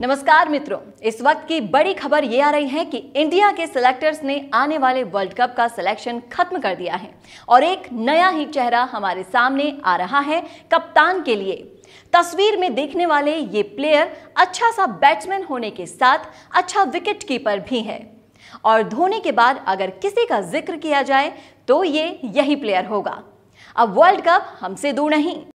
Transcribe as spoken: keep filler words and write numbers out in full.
नमस्कार मित्रों, इस वक्त की बड़ी खबर ये आ रही है कि इंडिया के सिलेक्टर्स ने आने वाले वर्ल्ड कप का सिलेक्शन खत्म कर दिया है और एक नया ही चेहरा हमारे सामने आ रहा है कप्तान के लिए। तस्वीर में देखने वाले ये प्लेयर अच्छा सा बैट्समैन होने के साथ अच्छा विकेट कीपर भी है और धोनी के बाद अगर किसी का जिक्र किया जाए तो ये यही प्लेयर होगा। अब वर्ल्ड कप हमसे दूर नहीं।